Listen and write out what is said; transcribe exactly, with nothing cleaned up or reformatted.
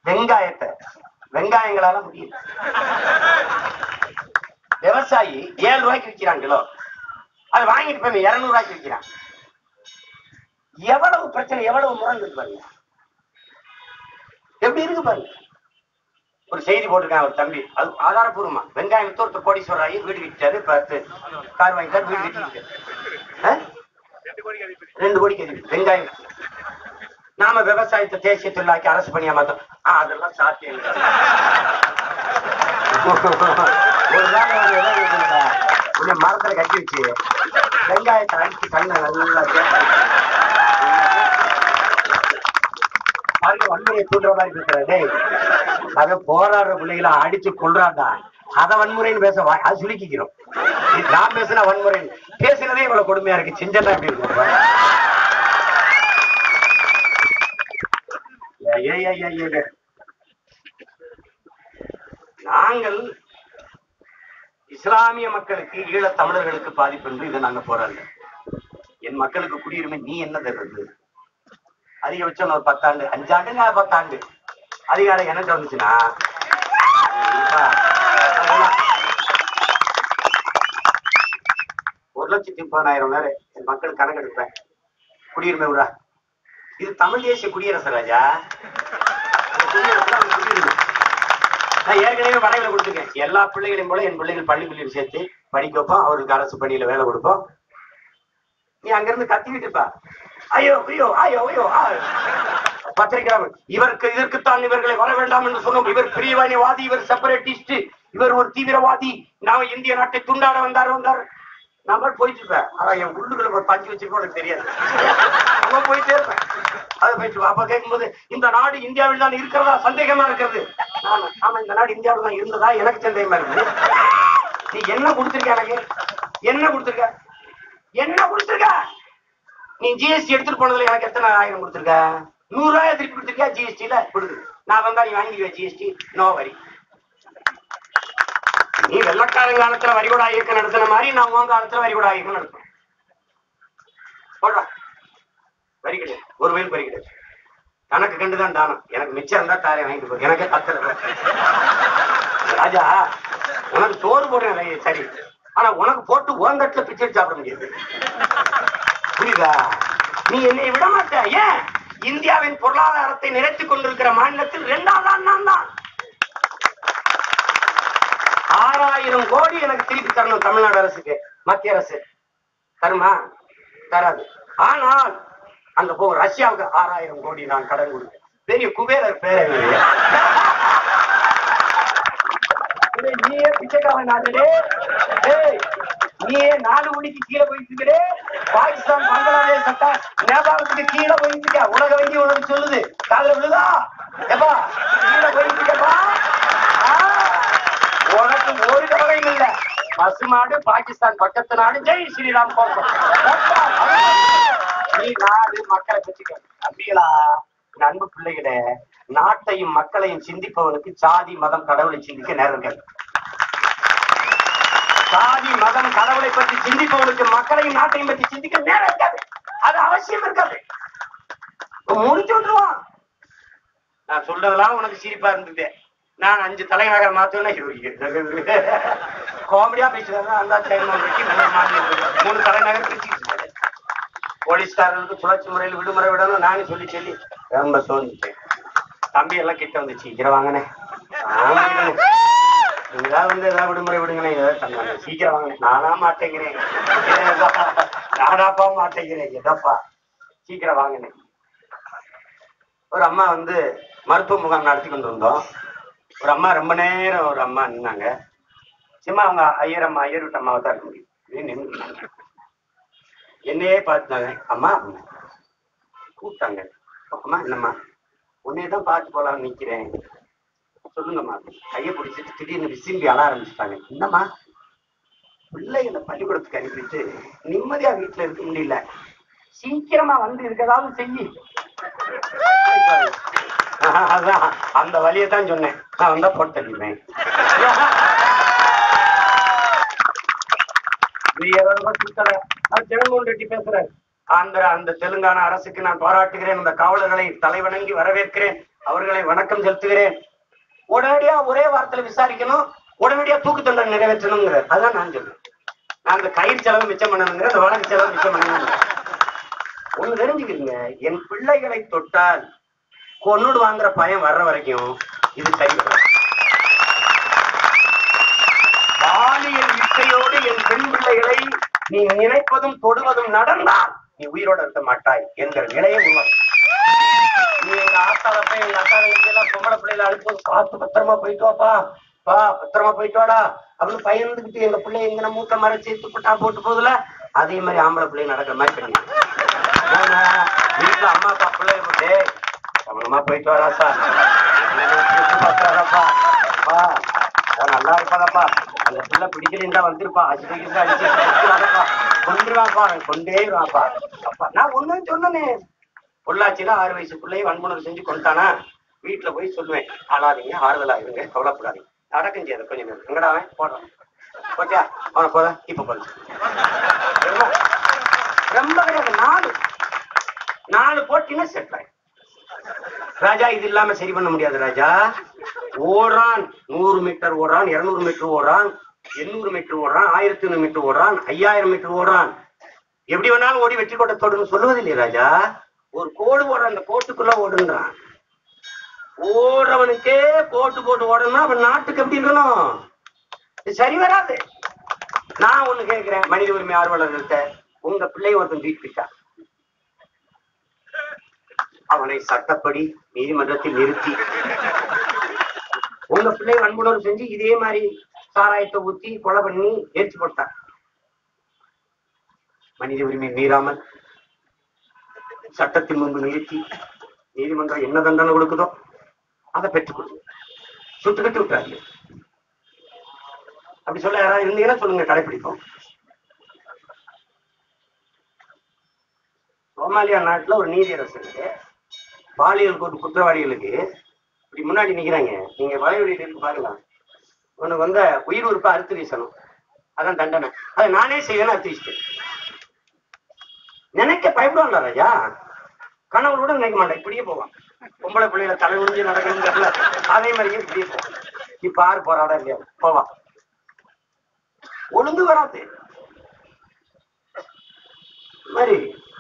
வெங்காயத்தை வெங்காயங்களால முடியல. விவசாயி ஏழு ரூபாய்க்கு விற்கிறான் கிலோ, அது வாங்கிட்டு போய் இருநூறு ரூபாய்க்கு விற்கிறான். எவ்வளவு பிரச்சனை, எவ்வளவு முரண் இருக்கு பாருங்க, எப்படி இருக்கு பாருங்க. ஒரு செய்தி போட்டிருக்கான் ஒரு தம்பி, அது ஆதாரப்பூர்வமா. வெங்காயம் வித்து ஒருத்தர் கோடீஸ்வரர் ஆகி வீடு விற்றாரு, பத்து கார் வாங்கிட்டாரு, வீடு விற்று ரெண்டு கோடிக்கு அதிகம் வெங்காயம். நாம விவசாயத்தை தேசிய தொழிலாக்கி அரசு பணியா மாத்தோம், அதெல்லாம் சாத்தியம் இல்லை. ஒரு நாள் மரத்துல கட்டி வச்சு வெங்காயத்தை அடிச்சு கண்ணை நல்லா வன்முறையை தூண்டுற மாதிரி இருக்கிறதே. அத போராடுற பிள்ளைகளை அடிச்சு கொள்றாண்டா, அத வன்முறைன்னு பேச அது சுருக்கிக்கிறோம். நான் பேசுனா வன்முறை, பேசுனதே இவ்வளவு கொடுமையா இருக்கு, செஞ்சா எப்படி இருக்கு. நாங்கள் இஸ்லாமிய மக்களுக்கு, ஈழ தமிழர்களுக்கு பாதிப்பு என்று இதை நாங்க போராடல. என் மக்களுக்கு குடியுரிமை நீ என்ன தருது? அதிகபட்சம் ஒரு பத்தாண்டு, அஞ்சாண்டுங்க பத்தாண்டு அதிகாரம் எனக்கு வந்துச்சுன்னா ஒரு லட்சத்தி முப்பதாயிரம் பேர் என் மக்கள் கணக்கு எடுப்பேன், குடியுரிமை விடா. இது தமிழ் தேசிய குடியரசு ராஜா. நான் ஏற்கனவே வரைவுல கொடுத்துருக்கேன், எல்லா பிள்ளைகளையும் போல என் பிள்ளைகள் பள்ளி பிள்ளைகள் சேர்த்து படிக்க வைப்போம், அவருக்கு அரசு பணியில வேலை கொடுப்போம். நீ அங்கிருந்து கத்திக்கிட்டு இருப்பா, ஐயோ ஐயோ ஐயோ ஐயோ பத்திரிகை இவருக்கு இதற்குத்தான் இவர்களை வர வேண்டாம் என்று சொன்னோம், இவர் பிரிவினைவாதி, இவர் செப்பரேட்டிஸ்ட், இவர் ஒரு தீவிரவாதி, நான் இந்திய நாட்டை துண்டாட வந்தார் வந்தார் நான் போயிட்டு இருப்பேன். ஆனா என் உள்ளுக்குள்ள ஒரு பஞ்சு வச்சிருக்கோம் எனக்கு தெரியாது, அவன் போயிட்டே இருப்பேன். அதை போயிட்டு அப்ப கேட்கும்போது இந்த நாடு இந்தியாவில் தான் இருக்கிறதா சந்தேகமா இருக்கிறது. ஆமா, இந்த நாடு இந்தியாவில் தான் இருந்ததா எனக்கு சந்தேகமா இருக்குது. நீ என்ன கொடுத்திருக்க, எனக்கு என்ன கொடுத்திருக்க, என்ன கொடுத்திருக்க? நீ ஜிஎஸ்டி எடுத்துட்டு போனதுல எனக்கு எத்தனை ஆயிரம் கொடுத்திருக்க? நூறு ரூபாய் திருப்பி கொடுத்திருக்கா ஜிஎஸ்டில கொடுக்குது. நான் வந்தா நீ வாங்கிக்குவேன் ஜிஎஸ்டி, நோ வரி. நீ வெள்ளக்காரன் காலத்துல வரிகூட இயக்கம் நடத்தின மாதிரி நான் உன் காலத்துல வரிகூட இயக்கம் நடத்துறேன். போடுறா வரி கிடையாது, ஒரு வயல் வரி கிடையாது. கணக்கு கண்டுதான் தானம், எனக்கு மிச்சம் இருந்தா தாரை வாங்கிட்டு போ, எனக்கே கத்துல ராஜா உனக்கு சோறு போடுறேன் சரி, ஆனா உனக்கு போட்டு ஓந்தட்டுல பிச்சை சாப்பிட முடியாது, புரியுதா? நீ என்னை விட மாட்ட. ஏன்? இந்தியாவின் பொருளாதாரத்தை நிறைத்துக் கொண்டிருக்கிற மாநிலத்தில் இரண்டாவது நான் தான். ஆறாயிரம் கோடி எனக்கு திருப்பி தரணும் தமிழ்நாடு அரசுக்கு, மத்திய அரசு தருமா? தராது. ஆனால் அங்க போ ரஷ்யாவுக்கு ஆறாயிரம் கோடி நான் கடன் கொடுத்தேன். பெரிய குபேரர் பேர நீயே பிச்சைக்காரன் நாட்டே, நீயே நாலு மணிக்கு கீழே போயிட்டு, பாகிஸ்தான் பங்களாதேஷ் சட்டா நேபாளத்துக்கு கீழே போயிட்டு, உலக வங்கி உனக்கு சொல்லுது, காதல விழுதா எப்பா கீழே போயிட்டுப்பா. உனக்கு ஒரு கவலையும் இல்ல, பசுமாடு பாகிஸ்தான் பக்கத்து நாடு, ஜெய் ஸ்ரீராம் கோஷம். நீ நாடு மக்களை பற்றிக்க அப்படிங்களா? அன்பு பிள்ளைகளே, நாட்டையும் மக்களையும் சிந்திப்பவனுக்கு சாதி மதம் கடவுளை சிந்திக்க நேரம் இருக்காது. சாதி மதம் கடவுளை பற்றி சிந்திப்பவனுக்கு மக்களையும் நாட்டையும் பற்றி சிந்திக்க நேரம் இருக்காது, அது அவசியம் இருக்காது. முடிச்சு விட்டுருவான். நான் சொல்றதெல்லாம் உனக்கு சிரிப்பா இருந்தது. நான் அஞ்சு தலைநகர் மாத்தோன்னா காமெடியா பேசுறாங்க. அந்த மூணு தலைநகர் பிரிச்சுக்கிட்டு போலீஸ்காரர்களுக்கு சுழற்சி முறையில் விடுமுறை விடணும் நானே சொல்லி சொல்லி ரொம்ப சோர்ந்துட்டேன். தம்பி எல்லாம் கிட்ட வந்து சீக்கிரம் வாங்கினேன், நீங்களாம் வந்து ஏதாவது விடுமுறை விடுங்களேன், ஏதாவது சீக்கிரம் வாங்கினேன். நானா மாட்டேங்கிறேன், நானாப்பா மாட்டேங்கிறேன், எதப்பா சீக்கிரம் வாங்கினேன். ஒரு அம்மா வந்து மருத்துவ முகாம் நடத்தி கொண்டு வந்தோம். ஒரு அம்மா ரொம்ப நேரம் ஒரு அம்மா நின்னாங்க. சும்மா அவங்க ஐயர் அம்மா ஐயர் விட்ட அம்மாவை தான் இருக்க முடியும் நின்றுனாங்க. என்னையே பார்த்தாங்க. அம்மா கூப்பிட்டாங்க, அம்மா என்னம்மா உன்னையதான் பார்த்து போலாம்னு நிக்கிறேன், சொல்லுங்கம்மா. கையை பிடிச்சிட்டு திடீர்னு விசிம்பி அழ ஆரம்பிச்சுட்டாங்க. என்னம்மா, பிள்ளைகளை பள்ளிக்கூடத்துக்கு அனுப்பிட்டு நிம்மதியா வீட்டுல இருக்க முடியல, சீக்கிரமா வந்து இருக்கதாவது செய்யி. அதான் அந்த வழியை தான் சொன்னேன், நான் வந்தா போட்டு தள்ளிப்பேன். ஜெகன்மோகன் ரெட்டி பேசுறேன். ஆந்திரா அந்த தெலுங்கானா அரசுக்கு நான் பாராட்டுகிறேன், அந்த காவலர்களை தலைவணங்கி வரவேற்கிறேன். அவர்களை வணக்கம் செலுத்துகிறேன். உடனடியா ஒரே வாரத்துல விசாரிக்கணும், உடனடியா தூக்கு தண்டனை நிறைவேற்றணுங்கிற. அதான் நான் சொல்றேன். நான் அந்த கயிறு செலவு மிச்சம் பண்ணணுங்கிற, அந்த வழக்கு செலவு மிச்சம் பண்ணணும். ஒண்ணு தெரிஞ்சுக்கிறீங்க, என் பிள்ளைகளை தொட்டால் கொன்னுடு வாங்குற பயம் வர்ற வரைக்கும் இது சரி வராது. பாலியல் இச்சையோடு என் பெண் பிள்ளைகளை நீ நினைப்பதும் தொடுவதும் நடந்தால் நீ உயிரோட இருக்க மாட்டாய் என்கிற நிலையை உருவாக்கும். நீ எங்க ஆத்தாளப்ப எங்க அக்கா பொம்பளை பிள்ளைகளை அனுப்பி பார்த்து பத்திரமா போயிட்டு வாப்பா, பா பத்திரமா போயிட்டு வாடா அப்படின்னு பயந்துகிட்டு எங்க பிள்ளை எங்க மூட்டை மறைச்சு துப்பட்டா போட்டு போதுல, அதே மாதிரி ஆம்பளை பிள்ளை நடக்கிற மாதிரி பண்ணி வீட்டுல அம்மா அப்பா பிள்ளை போட்டு கவனமா போயிட்டு வராப்பா, பாத்துறாப்பா, பா நல்லா இருப்பாதப்பா, அந்த பிள்ளை பிடிக்கலன்னு தான் வந்திருப்பா, அடிச்சு அடிச்சுப்பா, கொண்டுருவாப்பா, கொண்டே இருவாப்பா. அப்பா நான் ஒண்ணு சொன்னனே, பொள்ளாச்சியில ஆறு வயசு பிள்ளையை வன்புணர்வு செஞ்சு கொண்டானா, வீட்டுல போய் சொல்லுவேன், ஆளாதீங்க, ஆறுதலா இருங்க, கவலைப்படாதீங்க, அடக்கம் செய்யாது கொஞ்சம் நேரம் எங்கடாவன் போடுறான் போட்டியா அவனை போத இப்ப போது ரொம்ப கிடையாது. நாலு நாலு போட்டினா செட் ஆயிடும் ராஜா. இது இல்லாம சரி பண்ண முடியாது ராஜா. ஓடுறான், நூறு மீட்டர் ஓடுறான், இருநூறு மீட்டர் ஓடுறான், எண்ணூறு மீட்டர் ஓடுறான், ஆயிரத்தி ஐநூறு மீட்டர் ஓடுறான், ஐயாயிரம் மீட்டர் ஓடுறான், எப்படி வேணாலும் ஓடி வெற்றி கோட்டை தொடுன்னு சொல்லுவதில்லை ராஜா. ஒரு கோடு ஓடுறான், அந்த கோட்டுக்குள்ள ஓடுன்றான். ஓடுறவனுக்கே போட்டு போட்டு ஓடணும்னா அவன் நாட்டுக்கு எப்படி இருக்கணும்? சரி வராது. நான் ஒண்ணு கேட்கிறேன் மனித உரிமை ஆர்வலர்கள்ட்ட, உங்க பிள்ளைய ஒருத்தன் தூக்கிட்டா, அவனை சட்டப்படி நீதிமன்றத்தில் நிறுத்தி உங்க பிள்ளை வன்புணர்வு செஞ்சு இதே மாதிரி சாராயத்தை ஊத்தி கொலை பண்ணி எரிச்சு போட்டான், மனித உரிமை மீறாமல் சட்டத்தின் முன்பு நிறுத்தி நீதிமன்றம் என்ன தண்டனை கொடுக்குதோ அதை பெற்றுக் கொடுங்க, சுட்டுக்கட்டு விட்டாரு. அப்படி சொல்ல யாராவது இருந்தீங்கன்னா சொல்லுங்க, கடைபிடிப்போம். சோமாலியா நாட்டுல ஒரு நீதியரசருக்கு பாலியல் குற்றவாளிகளுக்கு இப்படி முன்னாடி நிக்கிறாங்க, நீங்க வலைவெளியில இருக்கு பாருங்க, உனக்கு வந்து உயிர் உறுப்பை அறுத்து வீசணும், அதான் தண்டனை, அதை நானே செய்வேன்னு அறுத்து வீசிட்டேன். நினைக்க பயப்படுவாங்களா ராஜா? கணவரோட நினைக்க மாட்டேன், இப்படியே போவான். பொம்பளை பிள்ளைகளை தலை உறிஞ்சு நடக்கணுங்கிறதுல அதே மாதிரியே இப்படியே போவான். இப்ப ஆறு போராட இல்லையா போவான், ஒழுங்கு வராது மாதிரி